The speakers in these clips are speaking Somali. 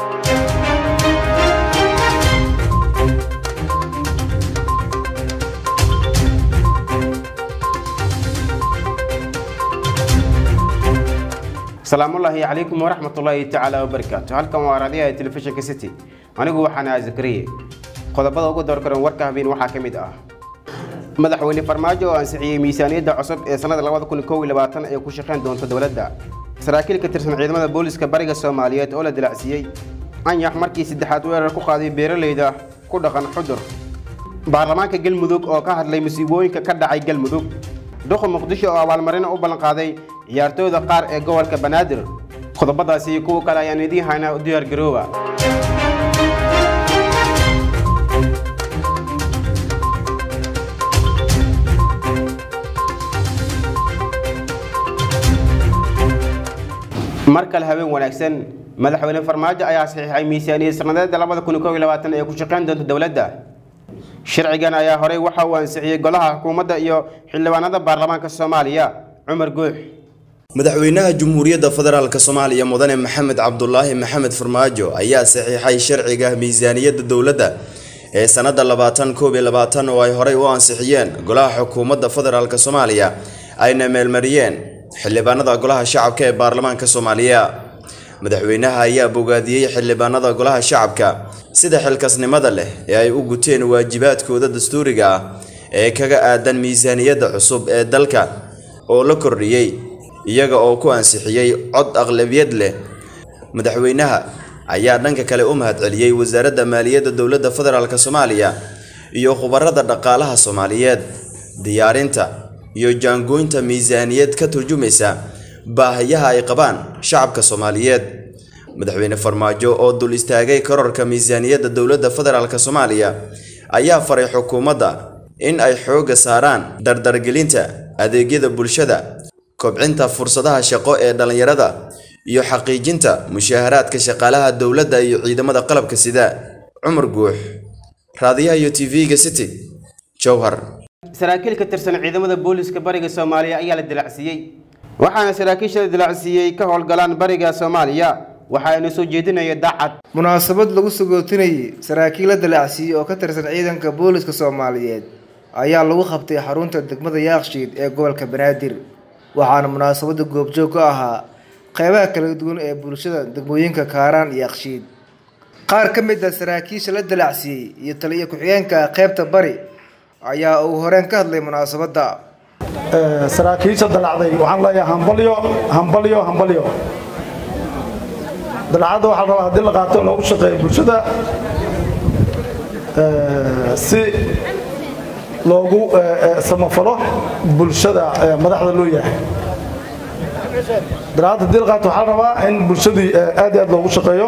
السلام الله عليكم ورحمة الله تعالى وبركاته. هلكم واراديها تلفزيون كسيتي. أنا جو حنا زكريا. قد بدأ أقول دوركم وركه بين وحاكم ده. مدحوني فرماجو أنسحي ميزانية عصب سنة الأول كل كوي لبعضنا يكون شخصين دون تدولة ده. سراكيل كترسن عيدنا البوليس كبرجة الصوماليات أولاد العسيي. أن يحمر كيس الدحات ويركو قاضي بيرلي ده كل خن حضر. برلمان كجل مذوق أو كهر لي مسيبوين ككرد عي جل مذوق. دخل مقدسي أو على مرينا أو بلن قاضي يارتو ذا قار جوال كبنادر. خذ بدأ سيكو كلا يعني دي هنا ديار جروبا. markale habeen wanaagsan madaxweyne farmaajo ayaa saxiixay miisaaniyad sanadeed 2022 ee ku shaqeyn doonta dawladda sharcigan ayaa horay waxa uu ansixiyay golaha xukuumadda iyo xildhibaanada baarlamaanka Soomaaliya Umar Guux madaxweynaha Jamhuuriyadda Federaalka Soomaaliya Mudane Maxamed Cabdullaahi Maxamed Farmaajo ayaa saxiixay sharciga miisaaniyadda dawladda ee sanadda 2022 oo ay horay u ansixiyeen golaha xukuumadda Federaalka Soomaaliya ayna meelmariyeen xildhibaanada golaha shacabka ee baarlamaanka Soomaaliya madaxweynaha ayaa bogaadiyay xildhibaanada golaha shacabka sida xilkasnimada leh ee ay u guteen waajibaadkooda dastuuriga ah ee kaga aadan miisaaniyadda cusub ee dalka oo la kordhiyay iyaga oo ku ansixiyay cod aqlabiyad leh madaxweynaha ayaa dhanka kale u mahadceliyay wasaaradda maaliyadda dawladda federaalka Soomaaliya iyo khubarada dhaqaalaha Soomaaliyeed diyaarinta iyo jaangoynta miisaaniyad ka turjumaysa baahiyaha ay qabaan shacabka Soomaaliyeed madaxweyne Farmaajo oo dul istaagay kororka miisaaniyadda dawladda federaalka Soomaaliya ayaa faray xukuumadda in ay xooga saaraan dardargelinta adeegyada bulshada kobcinta fursadaha shaqo ee dhalinyarada iyo xaqiijinta mushaharaadka shaqaalaha dawladda iyo ciidamada qalabka sida Umar Guux raadiyaha iyo TV-ga City Jowhar saraakiil ka tirsan ciidamada booliska bariga Soomaaliya ayaa la dilacsiyay waxaana saraakiisha dilacsiyay ka howlgalaan bariga Soomaaliya waxaana soo jeedinaya daacad munaasabad lagu sagootinay saraakiilada dilacsiyay oo ka tirsan ciidanka booliska Soomaaliyeed ayaa lagu qabtay xarunta degmada Yaaqshiid ee gobolka Banaadir waxaana munaasabada goobjoog ka ahaa qaybaha kala duwan ee bulshada degmooyinka Kaaraan iyo Yaaqshiid qaar ka mid ah saraakiisha la dilacsiyay iyo taliye ku-xigeenka qaybta bari ayaa uu horeen ka hadlay munaasabada saraakiisha dalacday waxaan leeyahay hambalyo dalacada waxa la hadii la qaato loogu shaqeeyo bulshada si loogu samafalo bulshada madaxda loo yahay dalacada hadii la qaato waxa la rabaa in bulshadii aad loogu shaqeeyo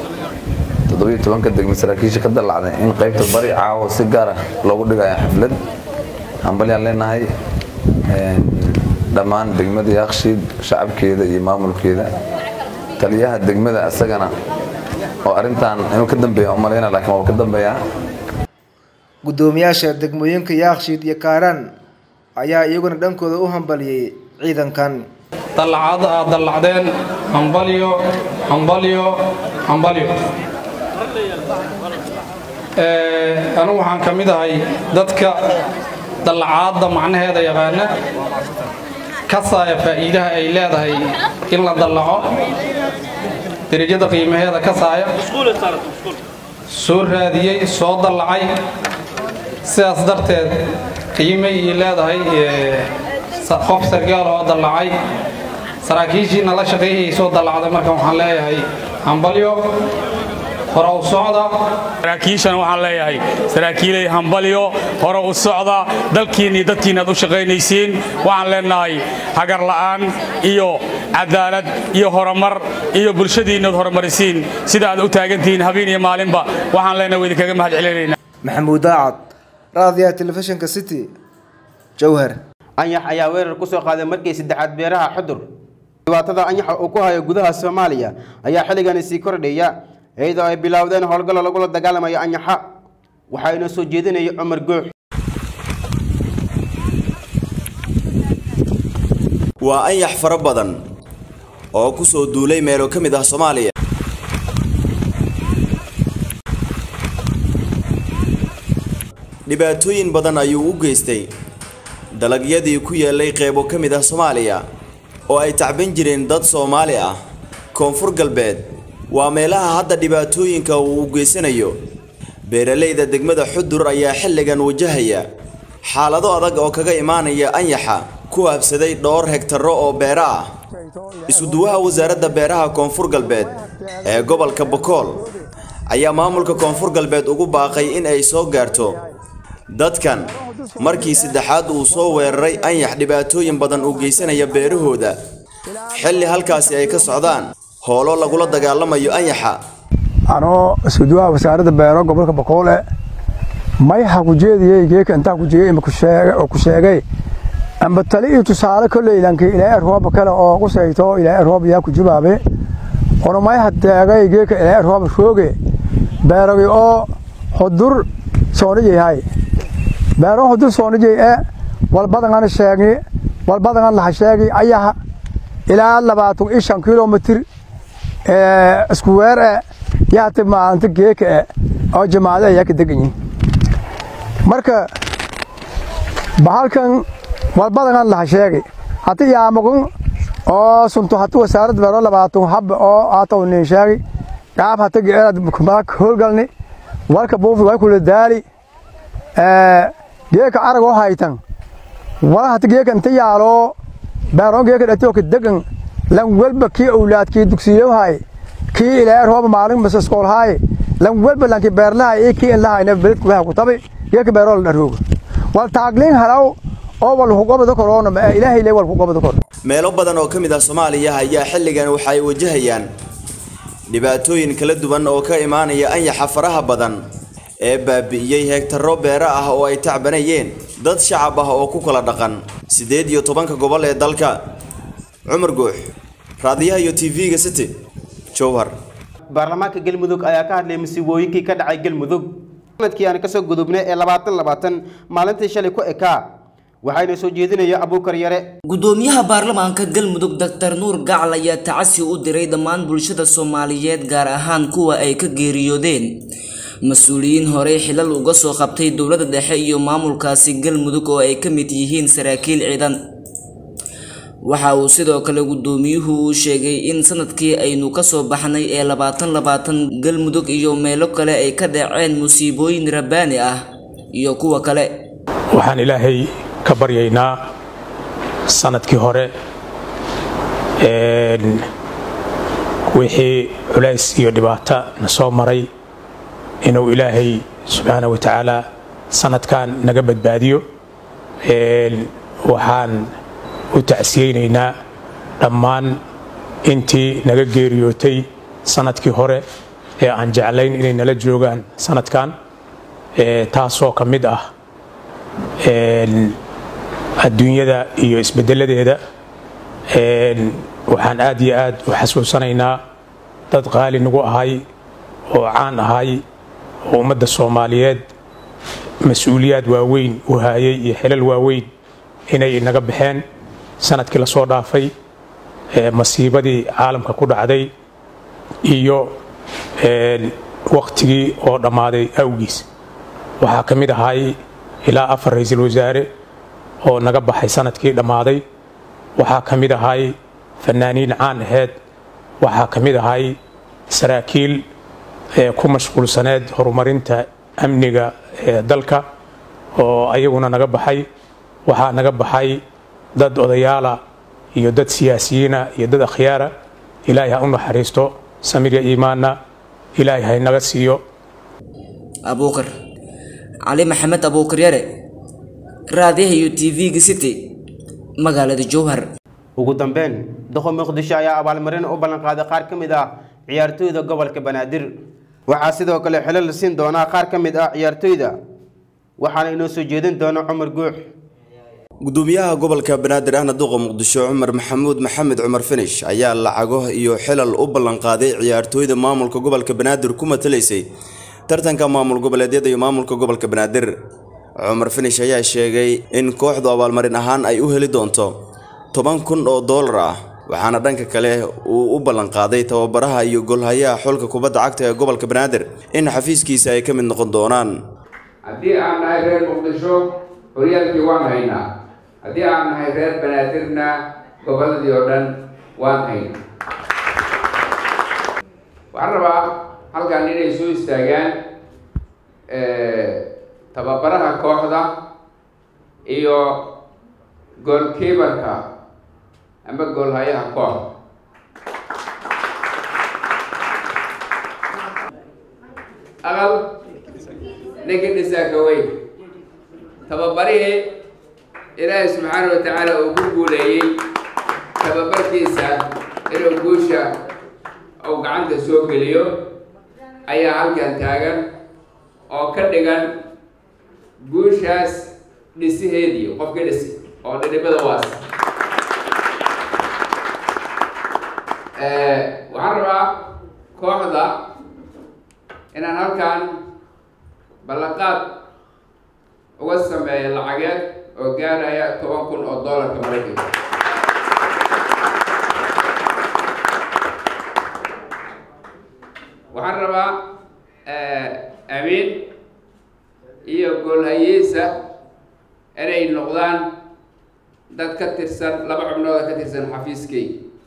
17 degmo saraakiisha ka dalacday in qaybta bari caawo si gaar ah loogu dhigayo xaflad hambalyan leenahay dhammaan degmada Yaaqshiid shacabkeeda iyo maamulkeeda taliyaha degmada asagana oo arintan inuu ka dambeeyo umaleena laakiin waa ka dambeeyaa gudoomiyaasha degmooyinka Yaaqshiid iyo Kaaraan ayaa iyaguna dhankooda u hambaliyay ciidankan dalacdeen hambalyo أنا وحن كميدا هاي دتك دلعات معناها يغانا كسايا فائدة إيلاد هاي إلا دلعه درجة قيمة هذا كسايا سور هذه صوت دلعي سأصدرت قيمة إيلاد هاي قف سرقال هذا دلعي سراكيشي نلا شقيه صوت دلعه مركب حلاي هاي همبليو hore u socda saraakiishan waxaan leeyahay saraakiilay hambalyo hore u socda dalkiina dadkiina u shaqeynaysiin waxaan leenahay hagar la'aan iyo cadaalad iyo horumar iyo bulshadiina horumarisiin sida aad u taagantiin habeen iyo maalinba waxaan leenahay wadi kaga mahad celinayna Maxamuud Daacad raadiyaha telefishinka City Jowhar anyax ayaa weerar ku soo qaaday markii saddexaad beeraha Xudur dhibaatada anyax oo ku hayo gudaha Soomaaliya ayaa xilligan sii kordhaya iyadoo ay bilowdeen howlgal lagu dagaalamayo anyaxa waxayna soo jeedinayay Umar Guux waa anyax fara badan oo ku soo duulay meelo ka mid ah Soomaaliya dhibaatooyin badan ayuu u geystay dalagyadii ku yeelay qaybo ka mid ah Soomaaliya oo ay tacban jireen dad Soomaali ah. Koonfur Galbeed waa meelaha hadda dhibaatooyinka uu u geysanayo. beeralayda degmada Xudur ayaa xilligan wajahaya xaalado adag oo kaga imaanaya anyaxa ku habsaday dhowr hektar oo beera ah. Isu duwaha wasaaradda beeraha Koonfur Galbeed ee gobolka Bokool ayaa maamulka Koonfur Galbeed ugu baaqay in ay soo gaarto dadkan markii saddexaad uu soo weeraray anyax dhibaatooyin badan u geysanaya beerahooda xilli halkaasi ay ka socdaan howlo lagula dagaalamayo anyaxa. anoo isu duwaha wasaaradda beeraha gobolka Bokool may xaquujeediyay geeka inta ku jeeyay ku sheegay amba tali tusaale koleylanka ilaa roob kale oo qusayto ilaa roob yaa ku jibaabe oo may hadagay geeka ilaa roob shooge beeragi oo Xudur sooniyay beero Xudur sooniyay wal badan sheegay wal badan la sheegay ayaha ilaa 25 kilomitir isku weer yaati maanta geeka oo jamaacada ayaa ka degan marka bahalkan wal badan la sheegay hata yaamagun oo sunto hata wasaaradda beero 20 hab oo aatow nin sheegay qaab hata geerad kuma howlgalni walka buufi way kula daali geeka arago haytan wala hata geeka inta yaalo beero geeka dhato ka degan lan walba ki awlaadkii dugsiyo hay ki ilaa roob maalin masas kool hay lan walba lan ki beerlaha ee ki in la hayna beledku waxa ku tabi geeka beero la dharoog wal taaglin halaw oo wal hogobada corona ma ilaahay leey wal hogobada corona meelo badan oo kamid ah Soomaaliya ayaa xilligan waxay wajahayaan dhibaatooyin kala duwan oo ka imaanaya anyaxa faraha badan ee baabi'iyay hektarro beera ah oo ay tacbanayeen dad shacab ah oo ku kala dhaqan 18 gobol ee dalka. Cumar Guux, raadiyaha iyo TV-ga City, Jowhar. baarlamaanka Galmudug ayaa ka hadlay masiibooyinkii ka dhacay Galmudug sanadkii aan ka soo gudubnay ee 2020 maalintii shalay ku ekaa waxayna soo jeedinaya Abuukar Yare. gudoomiyaha baarlamaanka Galmudug Dr. Nuur Gacal ayaa tacasi u diray dhammaan bulshada Soomaaliyeed gaar ahaan kuwa ay ka geeriyoodeen mas'uuliyiin hore xilal uga soo qabtay dowladda dhexe iyo maamulkaasi Galmudug oo ay ka mid yihiin saraakiil ciidan. waxa uu sidoo kale gudoomiyuhu uu sheegay in sanadkii aynu ka soo baxnay ee 2020 Galmudug iyo meelo kale ay ka dhaceen musiibooyin rabbaani ah iyo kuwa kale. waxaan ilaahay ka baryaynaa sanadkii hore wixii culays iyo dhibaato na soo maray inuu ilaahay subxaanahu wa tacaala sanadkan naga badbaadiyo. waxaan u tacsiyeynaynaa dhammaan intii naga geeriyootay sanadkii hore ee aan jeclayn inay nala joogaan sanadkan taasoo ka mid ah adduunyada iyo isbedeladeeda. waxaan aad iyo aad u xasuusanaynaa dad qaali nagu ahay oo caan ahay oo ummadda Soomaaliyeed mas'uuliyaad waaweyn u hayay iyo xilal waaweyn inay naga baxeen sanadkii la soo dhaafay masiibadii caalamka ku dhacday iyo waqtigii oo dhamaaday awgiis. waxaa ka mid ahay ilaa 4 ra'iisul wasaare oo naga baxay sanadkii dhamaaday. waxaa ka mid ahay fanaaniin caan aheed. waxaa ka mid ahay saraakiil ku mashquulsaneed horumarinta amniga dalka oo ayaguna naga baxay. waxaa naga baxay dad odayaala iyo dad siyaasiyiina iyo dad akhyaara. ilaahay ha u naxariisto samir iyo iimaanna ilaahay ha naga siiyo. Abuukar Ali Maxamed Abuukar Yare, raadiyaha iyo TV-ga City, magaalada Jowhar. ugu dambeyn doqon Muqdisho ayaa abaalmarin u ballan qaaday qaar ka mid ah ciyaartooyda gobolka Banaadir. waxaa sidoo kale xilal la siin doona qaar ka mid ah ciyaartooyda waxaana inoo soo jeedin doona Cumar Guux. gudoomiyaha gobolka Banaadir ahna duqa Muqdisho Cumar Maxamuud Maxamed Cumar Finish ayaa lacago iyo xilal u ballan qaaday ciyaartooyda maamulka gobolka Banaadir ku mataleysay tartanka maamul goboleedyada iyo maamulka gobolka Banaadir. Cumar Finish ayaa sheegay in kooxdu abaalmarin ahaan ay u heli doonto $10,000 ah waxaana dhanka kale uu u ballan qaaday tababaraha iyo golhayaha xulka kubadda cagta ee gobolka Banaadir in xafiiskiisa ay ka mid noqon doonaan. haddii aan nahay reer muqdisho horyaalkii waan haynaa haddii aan nahay reer banaadirna gobolladii oo dhan waan haynaa waxaan rabaa halkan inay soo istaagaan tababaraha kooxda iyo goalkeeperka ama goolhayaha kooxda aqal ninkii dhisaaka weyn tababarihii ilaahay subxaana wa tacaala uu ku guuleeyey tababarkiisa inuu guusha uu gacanta soo geliyo ayaa halkan taagan oo ka dhigan guushaas dhisiheedii qofkii dhisi oo dhidhibada waas waxaan rabaa kooxda inaan halkan ballanqaad uga sameeyo lacageed oo gaaraya $10,000 oo Mareykanka waxaan rabaa amiin iyo goolhayiisa inay noqdaan dad ka tirsan laba xubnood ka tirsan xafiiskay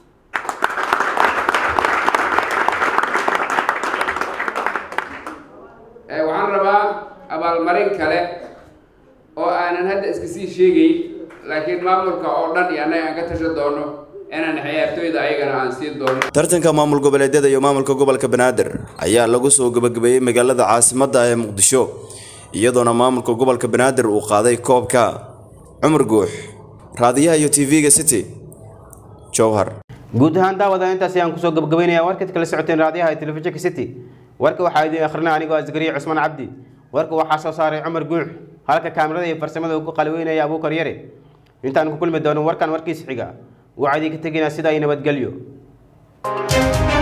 waxaan rabaa abaalmarin kale oo aanan hadda iska sii sheegay laakiin maamulka oo dhan iyo annaga aan ka tashan doono inaan ciyaartooyda ayagana aan sii doono tartanka maamul goboleedyada iyo maamulka gobolka Banaadir ayaa lagu soo gabagabeeyay magaalada caasimadda ee Muqdisho iyadoona maamulka gobolka Banaadir uu qaaday koobka Cumar Guux raadiyaha iyo TV-ga City Jowhar guud ahaan daawada intaas ayaan kusoo gabagabaynayaa warka kala socoteen raadiyaha iyo telefishinka City warka waxaa idin akhrinaa anigoo Asgariye Cusmaan Cabdi warka waxaa soo saaray Cumar Guux halka kaamirada iyo farsamada uu ku qalweynaya Abuukar Yare intaan ku kulmi doono warkan warkiisa xiga وعدي كتجينا سيدا ينبت قليو